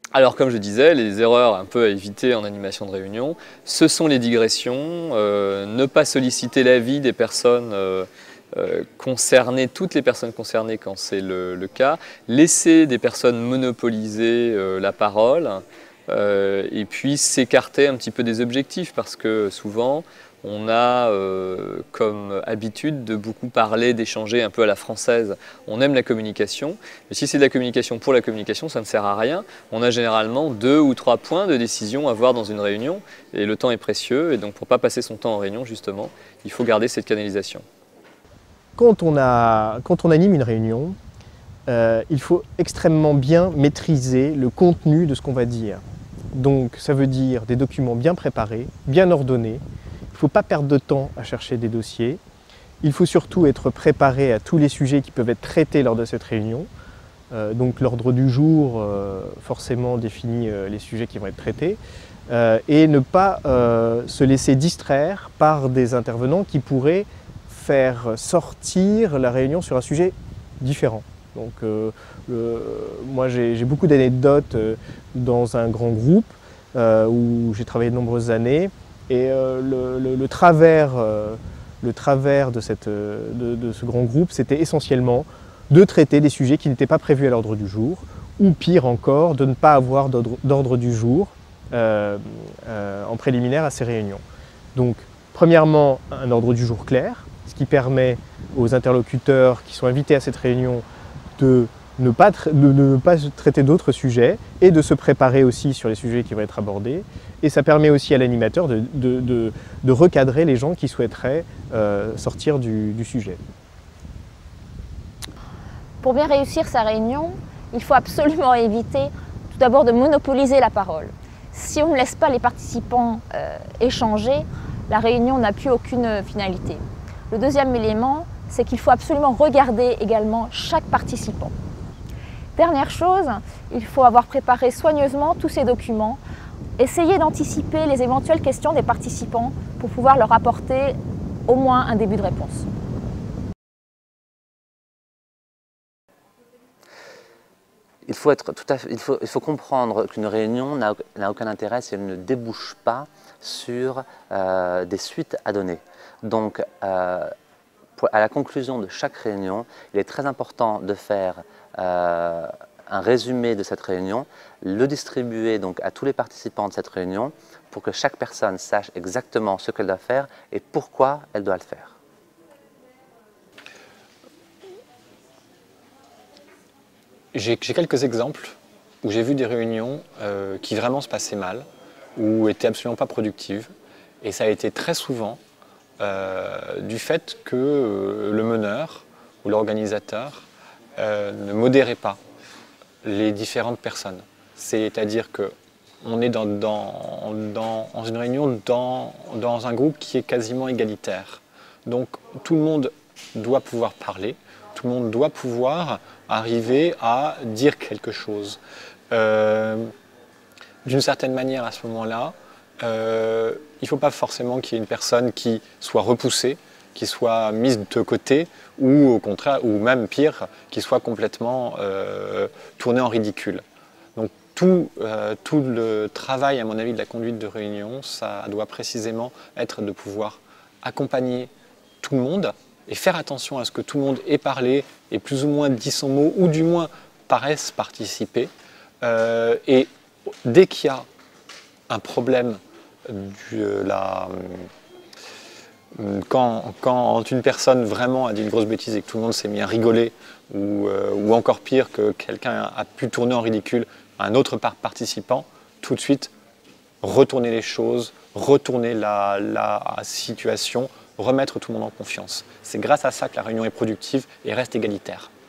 Alors comme je disais, les erreurs un peu à éviter en animation de réunion, ce sont les digressions, ne pas solliciter l'avis des personnes concernées, toutes les personnes concernées quand c'est le cas, laisser des personnes monopoliser la parole, et puis s'écarter un petit peu des objectifs parce que souvent on a comme habitude de beaucoup parler, d'échanger un peu à la française. On aime la communication, mais si c'est de la communication pour la communication, ça ne sert à rien. On a généralement 2 ou 3 points de décision à voir dans une réunion et le temps est précieux et donc pour ne pas passer son temps en réunion justement, il faut garder cette canalisation. Quand on anime une réunion, il faut extrêmement bien maîtriser le contenu de ce qu'on va dire. Donc ça veut dire des documents bien préparés, bien ordonnés. Il ne faut pas perdre de temps à chercher des dossiers. Il faut surtout être préparé à tous les sujets qui peuvent être traités lors de cette réunion. Donc l'ordre du jour forcément définit les sujets qui vont être traités. Et ne pas se laisser distraire par des intervenants qui pourraient faire sortir la réunion sur un sujet différent. Donc, moi j'ai beaucoup d'anecdotes dans un grand groupe où j'ai travaillé de nombreuses années et le travers de ce grand groupe, c'était essentiellement de traiter des sujets qui n'étaient pas prévus à l'ordre du jour ou pire encore, de ne pas avoir d'ordre du jour en préliminaire à ces réunions. Donc premièrement, un ordre du jour clair, ce qui permet aux interlocuteurs qui sont invités à cette réunion de ne pas traiter d'autres sujets et de se préparer aussi sur les sujets qui vont être abordés. Et ça permet aussi à l'animateur de recadrer les gens qui souhaiteraient sortir du sujet. Pour bien réussir sa réunion, il faut absolument éviter tout d'abord de monopoliser la parole. Si on ne laisse pas les participants échanger, la réunion n'a plus aucune finalité. Le deuxième élément, c'est qu'il faut absolument regarder également chaque participant. Dernière chose, il faut avoir préparé soigneusement tous ces documents, essayer d'anticiper les éventuelles questions des participants pour pouvoir leur apporter au moins un début de réponse. Il faut comprendre qu'une réunion n'a aucun intérêt si elle ne débouche pas sur des suites à donner. Donc, à la conclusion de chaque réunion, il est très important de faire un résumé de cette réunion, le distribuer donc à tous les participants de cette réunion pour que chaque personne sache exactement ce qu'elle doit faire et pourquoi elle doit le faire. J'ai quelques exemples où j'ai vu des réunions qui vraiment se passaient mal, ou étaient absolument pas productives, et ça a été très souvent du fait que le meneur ou l'organisateur ne modérait pas les différentes personnes. C'est-à-dire qu'on est dans une réunion dans un groupe qui est quasiment égalitaire. Donc tout le monde doit pouvoir parler, tout le monde doit pouvoir arriver à dire quelque chose. D'une certaine manière, à ce moment-là, il ne faut pas forcément qu'il y ait une personne qui soit repoussée, qui soit mise de côté, ou au contraire, ou même pire, qui soit complètement tournée en ridicule. Donc tout le travail, à mon avis, de la conduite de réunion, ça doit précisément être de pouvoir accompagner tout le monde et faire attention à ce que tout le monde ait parlé et plus ou moins dit son mot, ou du moins paraisse participer. Et dès qu'il y a un problème, quand une personne vraiment a dit une grosse bêtise et que tout le monde s'est mis à rigoler, ou encore pire, que quelqu'un a pu tourner en ridicule un autre participant, tout de suite retourner les choses, retourner la situation, remettre tout le monde en confiance. C'est grâce à ça que la réunion est productive et reste égalitaire.